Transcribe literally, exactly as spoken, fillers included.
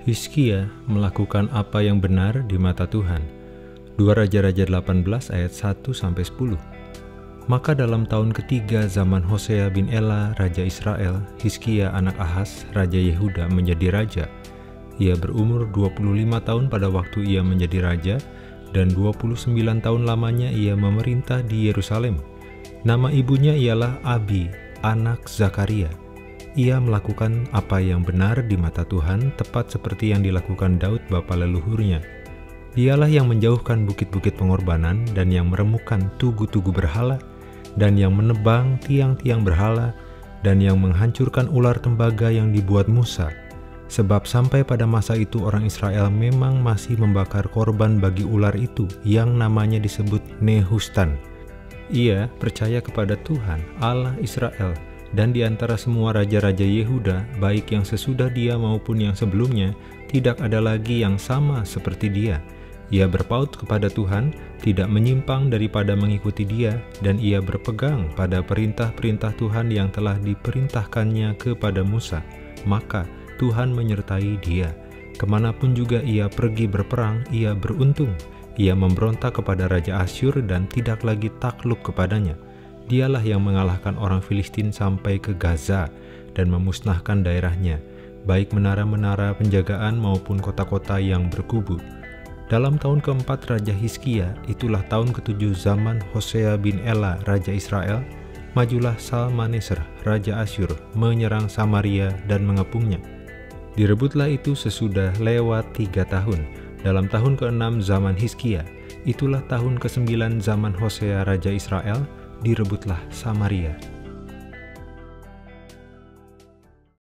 Hizkia melakukan apa yang benar di mata Tuhan. dua Raja-Raja delapan belas ayat satu sampai sepuluh. Maka dalam tahun ketiga zaman Hosea bin Ela, Raja Israel, Hizkia anak Ahaz, Raja Yehuda menjadi raja. Ia berumur dua puluh lima tahun pada waktu ia menjadi raja, dan dua puluh sembilan tahun lamanya ia memerintah di Yerusalem. Nama ibunya ialah Abi, anak Zakaria. Ia melakukan apa yang benar di mata Tuhan, tepat seperti yang dilakukan Daud bapa leluhurnya. Dialah yang menjauhkan bukit-bukit pengorbanan dan yang meremukkan tugu-tugu berhala, dan yang menebang tiang-tiang berhala, dan yang menghancurkan ular tembaga yang dibuat Musa. Sebab sampai pada masa itu orang Israel memang masih membakar korban bagi ular itu yang namanya disebut Nehustan. Ia percaya kepada Tuhan, Allah Israel, dan di antara semua raja-raja Yehuda, baik yang sesudah dia maupun yang sebelumnya, tidak ada lagi yang sama seperti dia. Ia berpaut kepada Tuhan, tidak menyimpang daripada mengikuti dia, dan ia berpegang pada perintah-perintah Tuhan yang telah diperintahkannya kepada Musa. Maka Tuhan menyertai dia. Kemanapun juga ia pergi berperang, ia beruntung. Ia memberontak kepada Raja Asyur dan tidak lagi takluk kepadanya. Dialah yang mengalahkan orang Filistin sampai ke Gaza dan memusnahkan daerahnya, baik menara-menara penjagaan maupun kota-kota yang berkubu. Dalam tahun keempat Raja Hizkia, itulah tahun ketujuh zaman Hosea bin Ela, Raja Israel, majulah Salmaneser, Raja Asyur, menyerang Samaria dan mengepungnya. Direbutlah itu sesudah lewat tiga tahun. Dalam tahun keenam zaman Hizkia, itulah tahun kesembilan zaman Hosea Raja Israel, direbutlah Samaria.